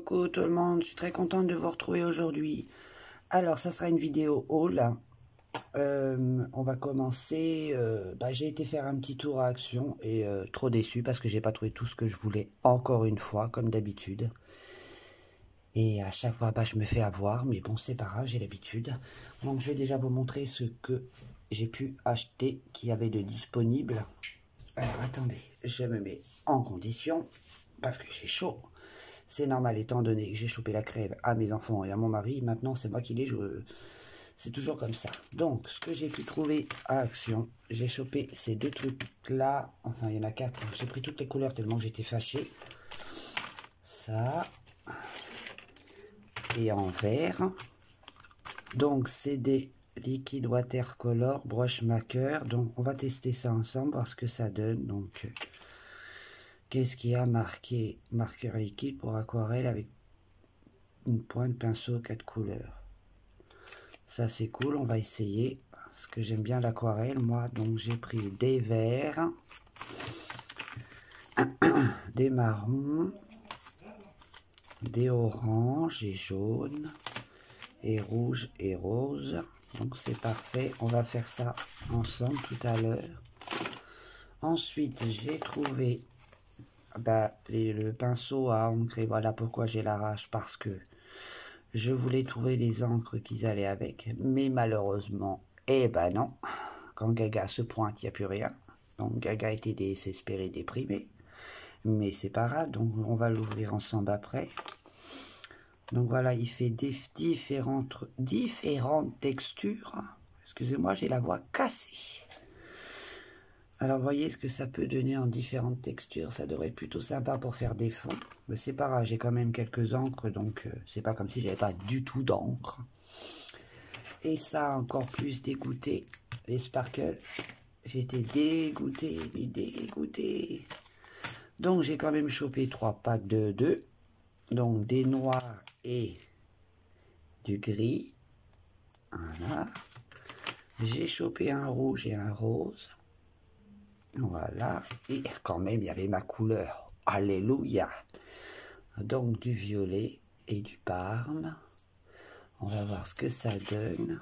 Coucou tout le monde, je suis très contente de vous retrouver aujourd'hui. Alors, ça sera une vidéo haul. On va commencer. J'ai été faire un petit tour à Action et trop déçu parce que j'ai pas trouvé tout ce que je voulais encore une fois, comme d'habitude. Et à chaque fois, je me fais avoir, mais bon, c'est pas grave, j'ai l'habitude. Donc, je vais déjà vous montrer ce que j'ai pu acheter qui avait de disponible. Alors, attendez, je me mets en condition parce que j'ai chaud. C'est normal étant donné que j'ai chopé la crève à mes enfants et à mon mari. Maintenant, c'est moi qui les joue. C'est toujours comme ça. Donc, ce que j'ai pu trouver à Action, j'ai chopé ces deux trucs-là. Enfin, il y en a 4. J'ai pris toutes les couleurs tellement que j'étais fâché. Ça. Et en vert. Donc, c'est des liquide watercolor brush maker. Donc, on va tester ça ensemble, voir ce que ça donne. Donc, qu'est-ce qu'il y a marqué? Marqueur liquide pour aquarelle avec une pointe pinceau 4 couleurs. Ça c'est cool, on va essayer. Parce que j'aime bien l'aquarelle, moi. Donc j'ai pris des verts, des marrons, des oranges et jaunes, et rouges et roses. Donc c'est parfait. On va faire ça ensemble tout à l'heure. Ensuite, j'ai trouvé le pinceau à encre. Voilà pourquoi j'ai la rage, parce que je voulais trouver les encres qu'ils allaient avec, mais malheureusement, non. Quand Gaga se pointe, il n'y a plus rien. Donc Gaga était désespéré, déprimé. Mais c'est pas grave, donc on va l'ouvrir ensemble après. Donc voilà, il fait différentes textures. Excusez-moi, j'ai la voix cassée. Alors voyez ce que ça peut donner en différentes textures. Ça devrait être plutôt sympa pour faire des fonds. Mais c'est pas grave, j'ai quand même quelques encres, donc c'est pas comme si j'avais pas du tout d'encre. Et ça a encore plus dégoûté, les sparkles. J'ai été dégoûté, mais dégoûté. Donc j'ai quand même chopé 3 packs de 2. Donc des noirs et du gris. Voilà. J'ai chopé un rouge et un rose. Voilà, et quand même, il y avait ma couleur. Alléluia. Donc, du violet et du parme. On va voir ce que ça donne.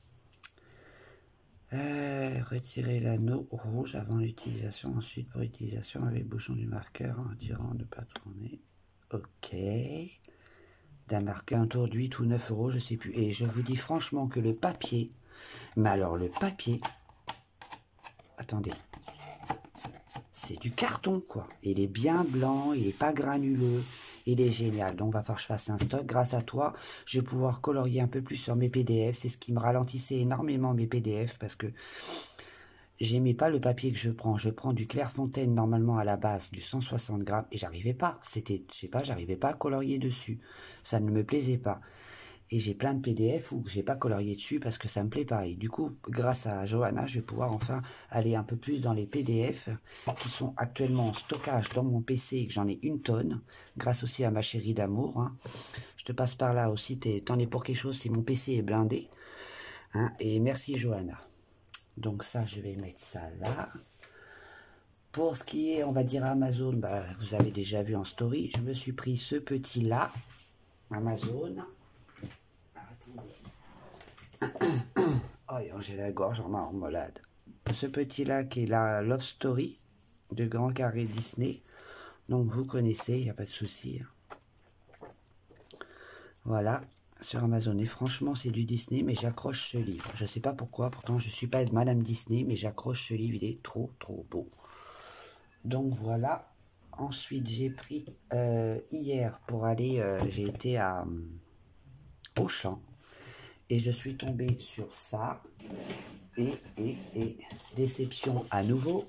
Retirer l'anneau rouge avant l'utilisation. Ensuite, pour utilisation avec le bouchon du marqueur en tirant ne pas tourner. Ok. D'un marqueur, un tour de 8 ou 9 €, je sais plus. Et je vous dis franchement que le papier, mais alors le papier, attendez. C'est du carton, quoi. Il est bien blanc, il n'est pas granuleux, il est génial. Donc, va falloir que je fasse un stock. Grâce à toi, je vais pouvoir colorier un peu plus sur mes PDF. C'est ce qui me ralentissait énormément mes PDF parce que j'aimais pas le papier que je prends. Je prends du Clairefontaine normalement à la base, du 160 grammes, et j'arrivais pas. C'était, je sais pas, j'arrivais pas à colorier dessus. Ça ne me plaisait pas. Et j'ai plein de PDF où j'ai pas colorié dessus parce que ça me plaît pas. Et du coup, grâce à Johanna, je vais pouvoir enfin aller un peu plus dans les PDF qui sont actuellement en stockage dans mon PC, que j'en ai une tonne, grâce aussi à ma chérie d'amour. Hein. Je te passe par là aussi, t'en es pour quelque chose si mon PC est blindé. Hein. Et merci Johanna. Donc ça, je vais mettre ça là. Pour ce qui est, on va dire Amazon, vous avez déjà vu en story, je me suis pris ce petit là, Amazon. Oh, j'ai la gorge en marmelade. Ce petit-là qui est la Love Story de Grand Carré Disney. Donc vous connaissez, il n'y a pas de souci. Voilà, sur Amazon. Et franchement, c'est du Disney, mais j'accroche ce livre. Je ne sais pas pourquoi, pourtant je ne suis pas Madame Disney, mais j'accroche ce livre, il est trop beau. Donc voilà. Ensuite, j'ai pris hier pour aller, j'ai été à Auchan. Et je suis tombé sur ça. Et déception à nouveau.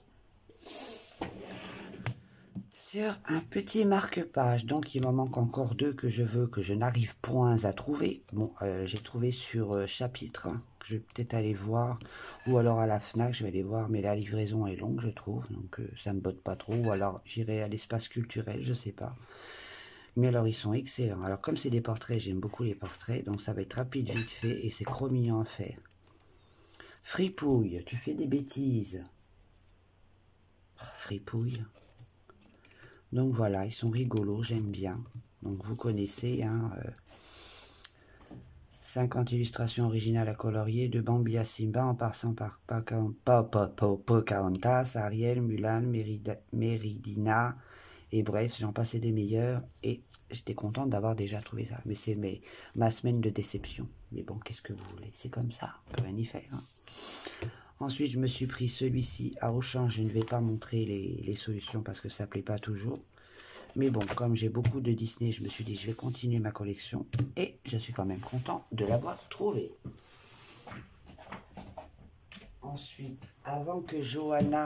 Sur un petit marque-page. Donc il m'en manque encore 2 que je veux, que je n'arrive point à trouver. Bon, j'ai trouvé sur Chapitre. Je vais peut-être aller voir. Ou alors à la Fnac, je vais aller voir. Mais la livraison est longue, je trouve. Donc ça me botte pas trop. Ou alors j'irai à l'espace culturel, je sais pas. Mais alors, ils sont excellents. Alors, comme c'est des portraits, j'aime beaucoup les portraits. Donc, ça va être rapide, vite fait. Et c'est trop mignon à faire. Fripouille, tu fais des bêtises. Oh, fripouille. Donc, voilà, ils sont rigolos, j'aime bien. Donc vous connaissez, hein, 50 illustrations originales à colorier, de Bambi à Simba, en passant par Pocahontas, Ariel, Mulan, Méridina, et bref, j'en passais des meilleurs, et j'étais contente d'avoir déjà trouvé ça. Mais c'est ma semaine de déception. Mais bon, qu'est-ce que vous voulez? C'est comme ça, on peut rien y faire. Hein. Ensuite, je me suis pris celui-ci à Auchan. Je ne vais pas montrer les solutions parce que ça ne plaît pas toujours. Mais bon, comme j'ai beaucoup de Disney, je me suis dit je vais continuer ma collection. Et je suis quand même content de l'avoir trouvé. Ensuite, avant que Johanna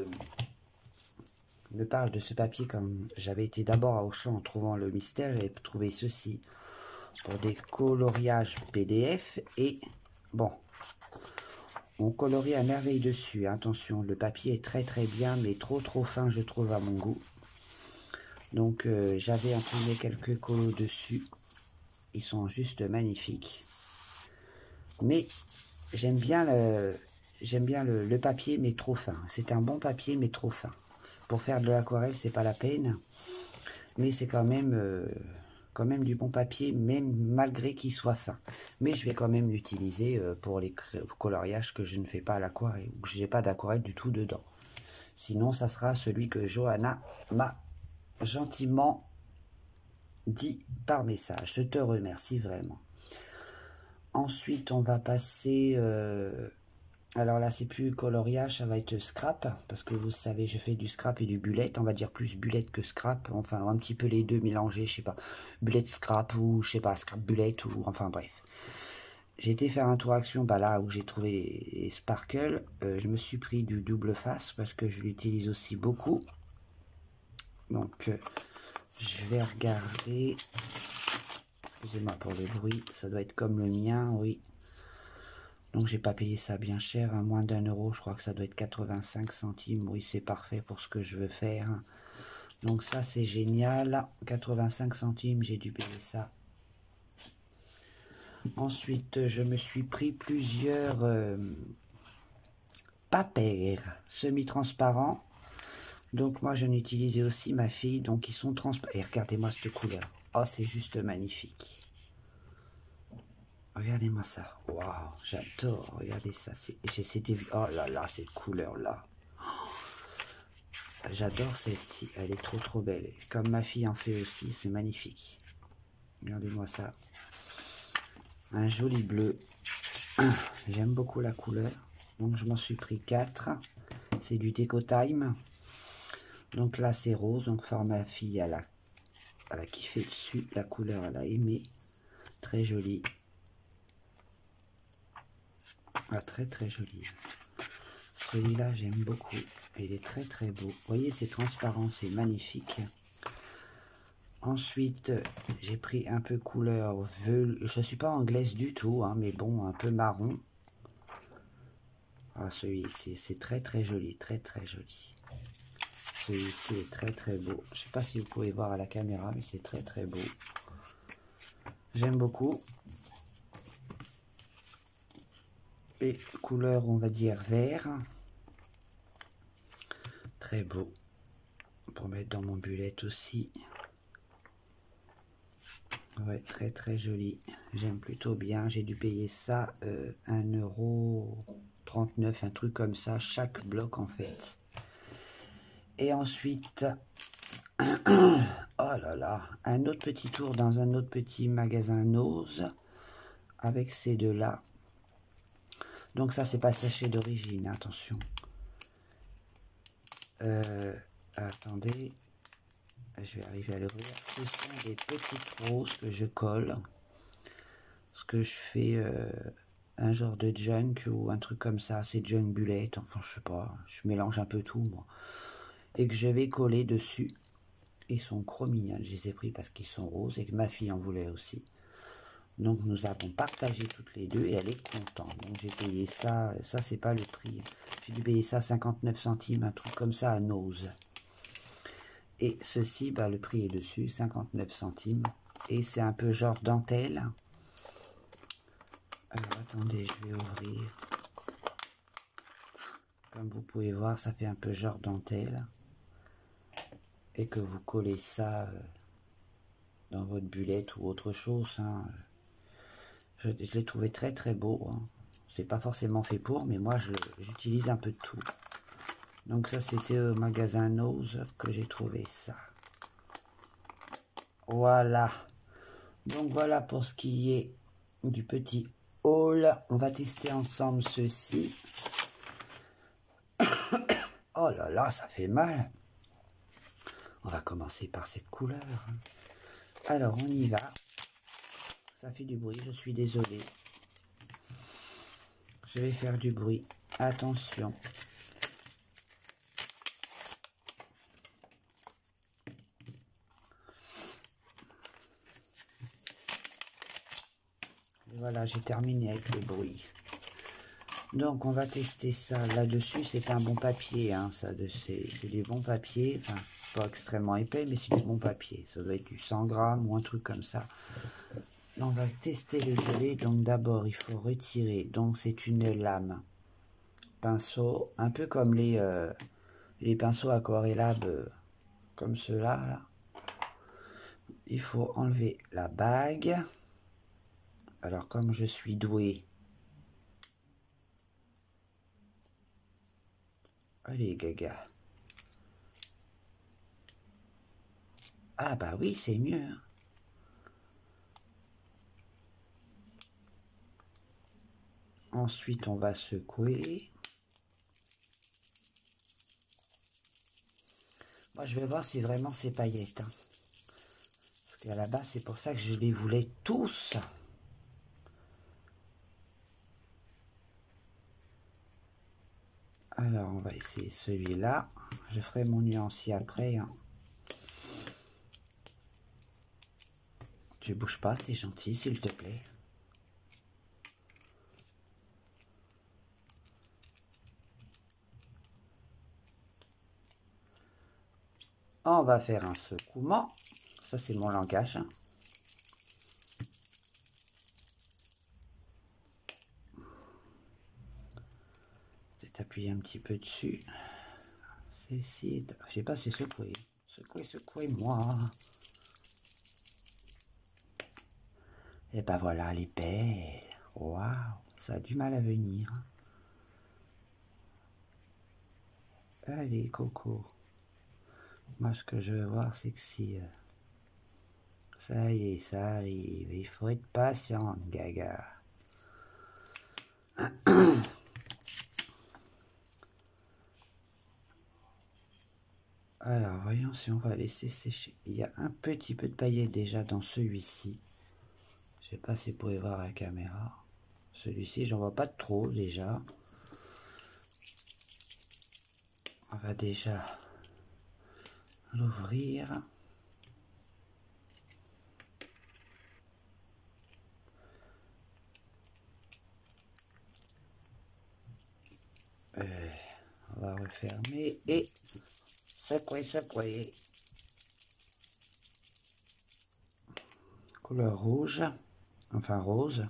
me parle de ce papier, comme j'avais été d'abord à Auchan en trouvant le mystère, j'avais trouvé ceci pour des coloriages PDF. Et bon, on colorie à merveille dessus. Attention, le papier est très très bien, mais trop fin je trouve à mon goût. Donc j'avais imprimé quelques colos dessus. Ils sont juste magnifiques. Mais j'aime bien le papier, mais trop fin. C'est un bon papier, mais trop fin. Pour faire de l'aquarelle, c'est pas la peine. Mais c'est quand même du bon papier, même malgré qu'il soit fin. Mais je vais quand même l'utiliser pour les coloriages que je ne fais pas à l'aquarelle, ou que je n'ai pas d'aquarelle du tout dedans. Sinon, ça sera celui que Johanna m'a gentiment dit par message. Je te remercie vraiment. Ensuite, on va passer... alors là, c'est plus coloriage, ça va être scrap. Parce que vous savez, je fais du scrap et du bullet. On va dire plus bullet que scrap. Enfin, un petit peu les deux mélangés, je sais pas. Bullet scrap ou, je sais pas, scrap bullet ou... Enfin, bref. J'ai été faire un tour action, bah là où j'ai trouvé les sparkles. Je me suis pris du double face parce que je l'utilise aussi beaucoup. Donc... je vais regarder, excusez-moi pour le bruit, ça doit être comme le mien, oui. Donc j'ai pas payé ça bien cher, à moins d'1 euro, je crois que ça doit être 85 centimes, oui c'est parfait pour ce que je veux faire. Donc ça c'est génial, 85 centimes, j'ai dû payer ça. Ensuite je me suis pris plusieurs papers semi-transparents. Donc moi j'en utilisais aussi ma fille, donc ils sont transparents. Et regardez-moi cette couleur, oh c'est juste magnifique. Regardez-moi ça, waouh, j'adore, regardez ça, c'était vu, oh là là, cette couleur-là. J'adore celle-ci, elle est trop belle. Comme ma fille en fait aussi, c'est magnifique. Regardez-moi ça. Un joli bleu. J'aime beaucoup la couleur. Donc je m'en suis pris 4. C'est du Deco Time. Donc là c'est rose, donc ma fille elle a kiffé dessus. La couleur elle a aimé. Très jolie. Ah, très joli. Celui-là j'aime beaucoup. Il est très beau. Vous voyez, c'est transparent, c'est magnifique. Ensuite, j'ai pris un peu couleur velours. Je ne suis pas anglaise du tout, hein, mais bon, un peu marron. Ah, celui-ci, c'est très joli, très joli. Celui-ci est très beau. Je ne sais pas si vous pouvez voir à la caméra, mais c'est très beau. J'aime beaucoup. Et couleur, on va dire vert. Très beau. Pour mettre dans mon bullet aussi. Ouais, très joli. J'aime plutôt bien. J'ai dû payer ça 1,39 €, un truc comme ça, chaque bloc en fait. Et ensuite, oh là là, un autre petit tour dans un autre petit magasin Nose avec ces deux-là. Donc ça, c'est pas sachet d'origine, attention. Attendez, je vais arriver à l'ouvrir. Ce sont des petites roses que je colle. Ce que je fais un genre de junk ou un truc comme ça, c'est junk bullet, enfin je sais pas, je mélange un peu tout moi. Et que je vais coller dessus. Ils sont trop mignons, je les ai pris parce qu'ils sont roses et que ma fille en voulait aussi. Donc nous avons partagé toutes les deux et elle est contente. Donc j'ai payé ça, ça c'est pas le prix. J'ai dû payer ça 59 centimes, un truc comme ça à Nose. Et ceci, bah, le prix est dessus, 59 centimes. Et c'est un peu genre dentelle. Alors attendez, je vais ouvrir. Comme vous pouvez voir, ça fait un peu genre dentelle. Et que vous collez ça dans votre bullette ou autre chose. Hein. Je l'ai trouvé très très beau. Hein. C'est pas forcément fait pour, mais moi j'utilise un peu de tout. Donc ça c'était au magasin Nose que j'ai trouvé ça. Voilà. Donc voilà pour ce qui est du petit haul. On va tester ensemble ceci. Oh là là, ça fait mal. On va commencer par cette couleur. Alors on y va. Ça fait du bruit, je suis désolé. Je vais faire du bruit. Attention. Et voilà, j'ai terminé avec le bruit. Donc on va tester ça. Là-dessus, c'est un bon papier. Hein, c'est du bon papier. Enfin, pas extrêmement épais, mais c'est du bon papier. Ça doit être du 100 grammes ou un truc comme ça. On va tester les gelées. Donc d'abord, il faut retirer. Donc c'est une lame. Pinceau, un peu comme les pinceaux aquarellables comme ceux-là. Là. Il faut enlever la bague. Alors comme je suis doué, allez gaga. Ah bah oui, c'est mieux. Ensuite, on va secouer. Moi, je vais voir si vraiment c'est paillettes. Hein. Parce qu'à la base, c'est pour ça que je les voulais tous. Alors, on va essayer celui-là. Je ferai mon nuancier après. Hein. Tu bouges pas, t'es gentil, s'il te plaît. On va faire un secouement. Ça, c'est mon langage. Hein. Peut-être appuyer un petit peu dessus. Celle-ci, je sais pas, c'est secoué. Secouez, moi. Et ben voilà, elle est belle. Waouh, ça a du mal à venir. Allez, Coco. Moi, ce que je veux voir, c'est que si... ça y est, ça arrive. Il faut être patiente, gaga. Alors, voyons si on va laisser sécher. Il y a un petit peu de paillettes déjà dans celui-ci. Je sais pas si vous pouvez voir à la caméra. Celui-ci, j'en vois pas trop déjà. On va déjà l'ouvrir. On va refermer et secouer. Couleur rouge, enfin rose.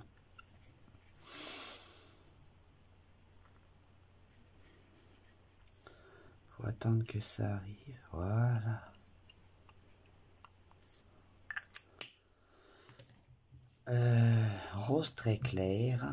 Faut attendre que ça arrive. Voilà. Rose très clair.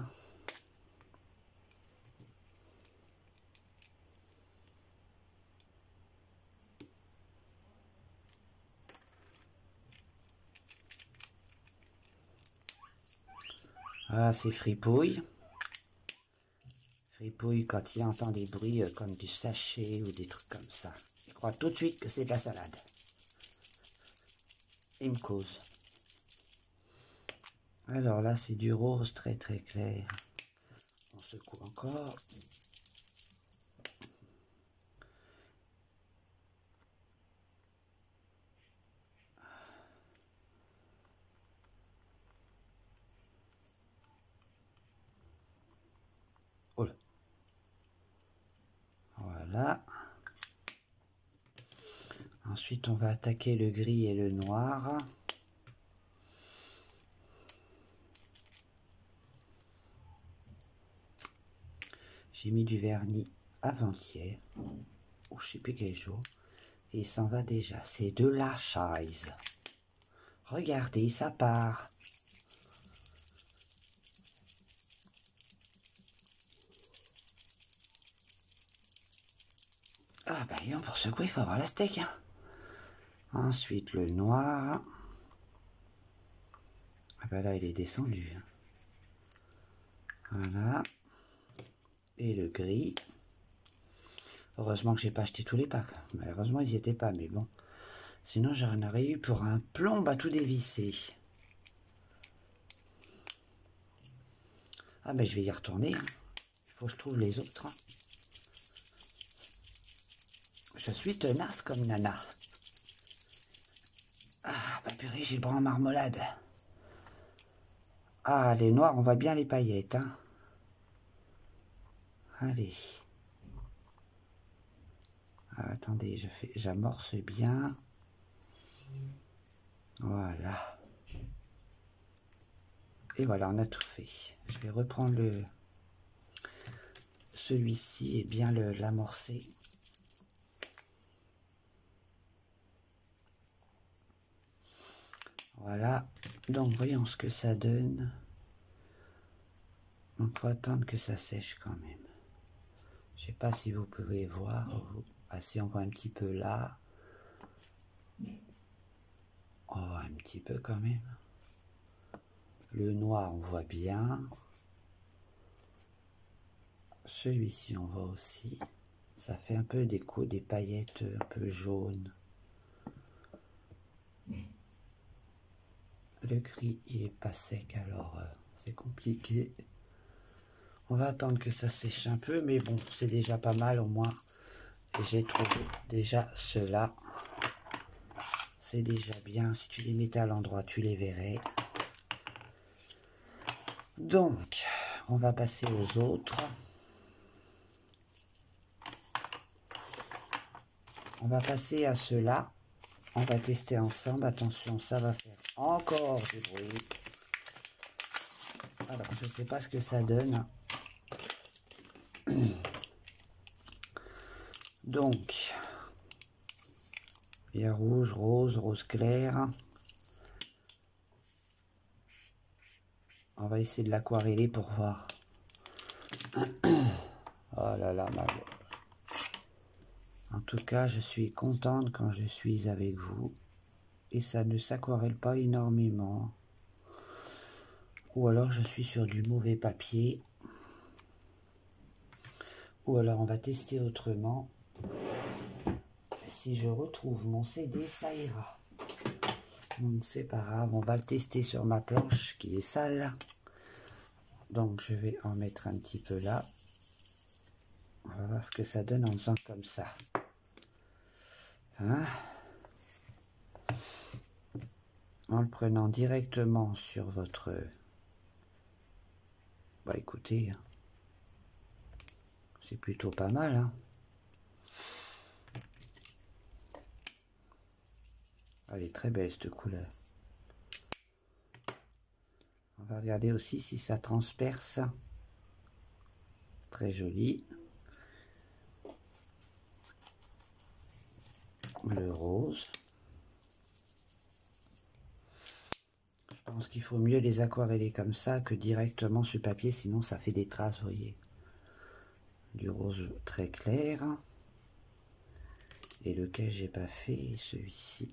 Ah, c'est fripouille. Fripouille quand il entend des bruits comme du sachet ou des trucs comme ça. Il croit tout de suite que c'est de la salade. Il me cause. Alors là, c'est du rose très très clair. On secoue encore. Oh là. Voilà. Ensuite, on va attaquer le gris et le noir. J'ai mis du vernis avant-hier, ou je sais plus quel jour, et il s'en va déjà. C'est de la chaise. Regardez, ça part. Ah bah non, pour secouer, il faut avoir la steak. Hein. Ensuite, le noir. Ah bah là, il est descendu. Voilà. Et le gris. Heureusement que j'ai pas acheté tous les packs. Malheureusement, ils n'y étaient pas, mais bon. Sinon, j'en aurais eu pour un plomb à tout dévisser. Ah ben, je vais y retourner. Hein. Il faut que je trouve les autres. Hein. Je suis tenace comme nana. Ah, bah purée, j'ai le bras en marmelade. Ah, les noirs, on voit bien les paillettes. Hein. Allez. Ah, attendez, j'amorce bien. Voilà. Et voilà, on a tout fait. Je vais reprendre celui-ci et bien l'amorcer. Voilà. Donc, voyons ce que ça donne. Donc, faut attendre que ça sèche quand même. Je sais pas si vous pouvez voir. Ah, si on voit un petit peu là. Oh, un petit peu quand même. Le noir, on voit bien. Celui-ci, on voit aussi. Ça fait un peu des paillettes un peu jaunes. Le gris, il est pas sec, alors c'est compliqué. On va attendre que ça sèche un peu, mais bon, c'est déjà pas mal au moins. Et j'ai trouvé déjà ceux-là. C'est déjà bien. Si tu les mettais à l'endroit, tu les verrais. Donc, on va passer aux autres. On va passer à ceux-là. On va tester ensemble. Attention, ça va faire encore du bruit. Alors, je ne sais pas ce que ça donne. Donc, il y a rouge, rose, rose clair. On va essayer de l'aquareller pour voir. Oh là là, ma... En tout cas, je suis contente quand je suis avec vous. Et ça ne s'aquarelle pas énormément. Ou alors je suis sur du mauvais papier. Ou alors on va tester autrement. Si je retrouve mon CD, ça ira. Donc c'est pas grave, on va le tester sur ma planche qui est sale. Donc je vais en mettre un petit peu là. On va voir ce que ça donne en faisant comme ça. Hein? En le prenant directement sur votre... Bah écoutez, c'est plutôt pas mal. Hein? Elle est très belle cette couleur. On va regarder aussi si ça transperce. Très joli. Le rose. Je pense qu'il faut mieux les aquareller comme ça que directement sur papier, sinon ça fait des traces, vous voyez. Du rose très clair. Et lequel j'ai pas fait, celui-ci.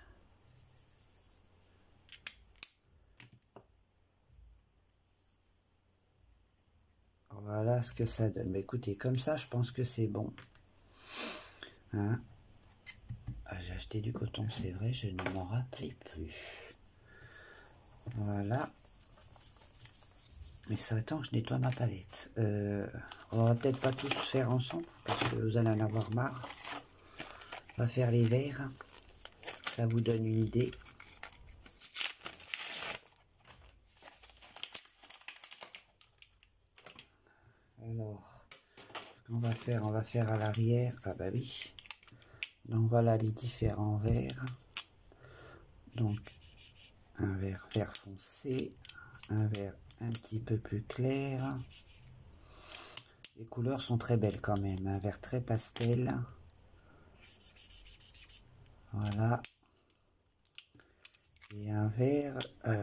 Voilà ce que ça donne. Mais écoutez, comme ça, je pense que c'est bon. Hein? Ah, j'ai acheté du coton, c'est vrai, je ne m'en rappelais plus. Voilà. Mais ça attend que je nettoie ma palette. On va peut-être pas tous faire ensemble, parce que vous allez en avoir marre. On va faire les verts. Ça vous donne une idée. Alors, ce qu'on va faire à l'arrière. Ah bah oui. Donc voilà les différents verts. Donc un vert vert foncé, un vert un petit peu plus clair. Les couleurs sont très belles quand même. Un vert très pastel. Voilà. Et un vert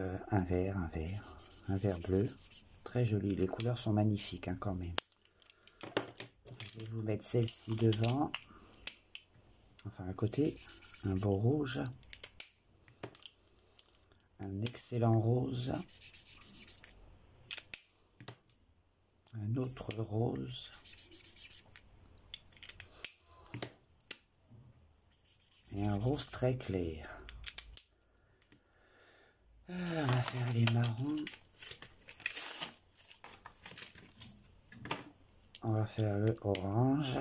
bleu. Très joli. Les couleurs sont magnifiques hein, quand même. Je vais vous mettre celle-ci devant. Enfin à côté. Un beau rouge. Un excellent rose. Un autre rose. Et un rose très clair. On va faire les marrons. On va faire le orange.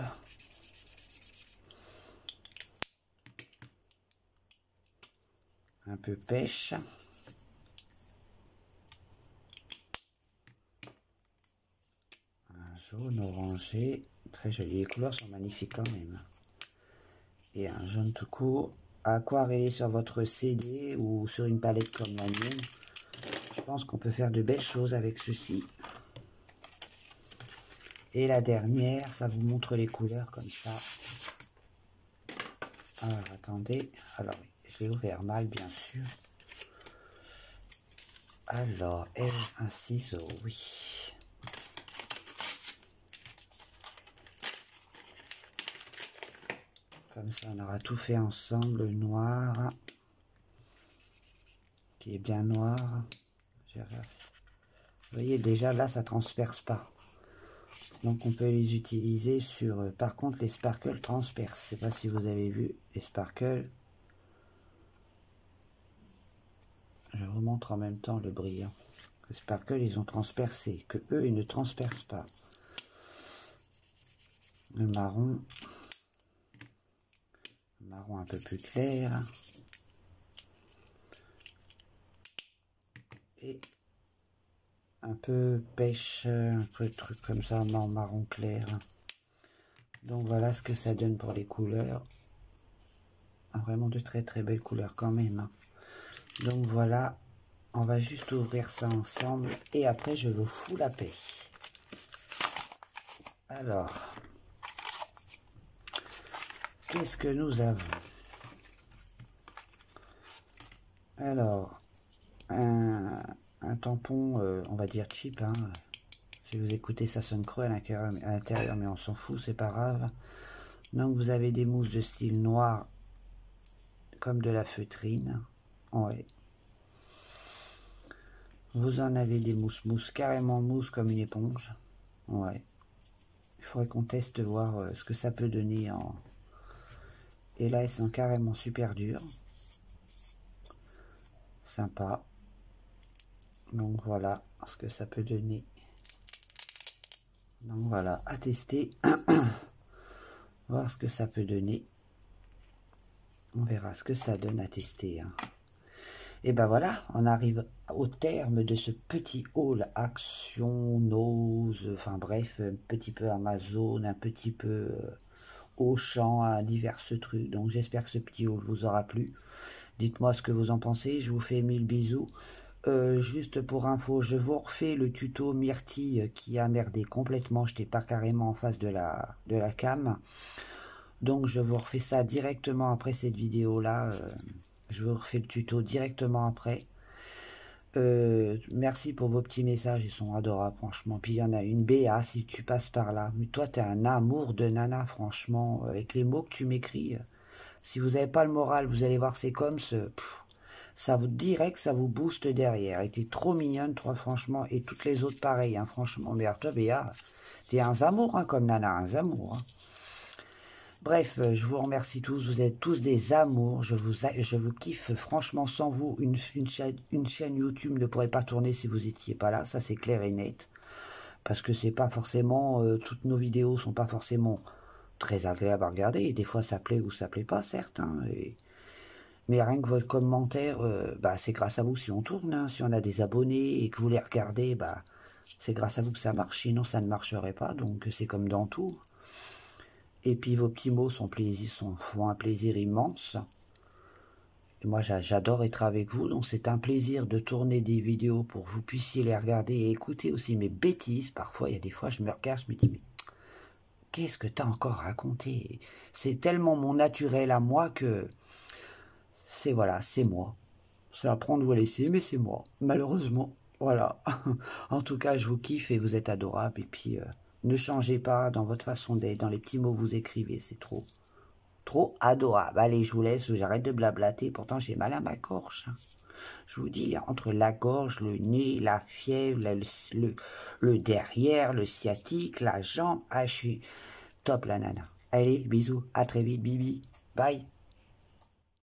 Un peu pêche. Un jaune orangé. Très joli. Les couleurs sont magnifiques quand même. Et un jaune tout court. Aquarellé sur votre CD ou sur une palette comme la mienne. Je pense qu'on peut faire de belles choses avec ceci. Et la dernière, ça vous montre les couleurs comme ça. Alors, attendez. Alors, je l'ai ouvert mal, bien sûr. Alors, un ciseau, oui. Comme ça, on aura tout fait ensemble. Le noir, qui est bien noir. Vous voyez, déjà, là, ça transperce pas. Donc on peut les utiliser sur... par contre les sparkles transpercent. Je ne sais pas si vous avez vu les sparkles. Je vous montre en même temps le brillant. Les sparkles ils ont transpercé. Que eux ils ne transpercent pas. Le marron. Le marron un peu plus clair. Et un peu pêche. Un peu de truc comme ça. Marron clair. Donc voilà ce que ça donne pour les couleurs. Vraiment de très très belles couleurs quand même. Donc voilà, on va juste ouvrir ça ensemble et après je vous fous la paix. Alors, qu'est-ce que nous avons? Alors, un tampon, on va dire cheap, hein. Si vous écoutez ça sonne creux à l'intérieur, mais on s'en fout, c'est pas grave. Donc vous avez des mousses de style noir comme de la feutrine, ouais. Vous en avez des mousses carrément mousse comme une éponge, ouais. Il faudrait qu'on teste voir ce que ça peut donner en... Et là elles sont carrément super dures, sympa. Donc voilà ce que ça peut donner. Donc voilà, à tester, voir ce que ça peut donner. On verra ce que ça donne à tester. Hein. Et ben voilà, on arrive au terme de ce petit haul Action, Nose, enfin bref, un petit peu Amazon, un petit peu Auchan, à divers trucs. Donc j'espère que ce petit haul vous aura plu. Dites-moi ce que vous en pensez, je vous fais 1000 bisous. Juste pour info, je vous refais le tuto myrtille qui a merdé complètement, j'étais pas carrément en face de la cam. Donc je vous refais ça directement après cette vidéo là, je vous refais le tuto directement après. Merci pour vos petits messages, ils sont adorables franchement. Puis il y en a une, Béa, si tu passes par là, mais toi t'es un amour de nana franchement, avec les mots que tu m'écris. Si vous n'avez pas le moral, vous allez voir c'est comme ce... Ça vous dirait que ça vous booste derrière. Et t'es trop mignonne, toi, franchement. Et toutes les autres, pareil, hein, franchement. Mais alors, toi, Béa, t'es un amour, hein, comme nana, un amour. Hein. Bref, je vous remercie tous. Vous êtes tous des amours. Je vous kiffe. Franchement, sans vous, une chaîne YouTube ne pourrait pas tourner si vous n'étiez pas là. Ça, c'est clair et net. Parce que c'est pas forcément... toutes nos vidéos sont pas forcément très agréables à regarder. Et des fois, ça plaît ou ça plaît pas, certes. Hein, mais rien que votre commentaire, bah, c'est grâce à vous si on tourne, hein. Si on a des abonnés et que vous les regardez, bah, c'est grâce à vous que ça marche, sinon ça ne marcherait pas, donc c'est comme dans tout. Et puis vos petits mots font un plaisir immense. Et moi j'adore être avec vous, donc c'est un plaisir de tourner des vidéos pour que vous puissiez les regarder et écouter aussi mes bêtises. Parfois, il y a des fois je me regarde, je me dis mais qu'est-ce que t'as encore raconté? C'est tellement mon naturel à moi que... voilà, c'est moi. C'est à prendre ou à laisser, mais c'est moi, malheureusement. Voilà. En tout cas, je vous kiffe et vous êtes adorable. Et puis, ne changez pas dans votre façon d'être, dans les petits mots que vous écrivez. C'est trop adorable. Allez, je vous laisse, j'arrête de blablater. Pourtant, j'ai mal à ma gorge. Je vous dis, entre la gorge, le nez, la fièvre, le derrière, le sciatique, la jambe. Ah, je suis top, la nana. Allez, bisous. À très vite, bibi. Bye.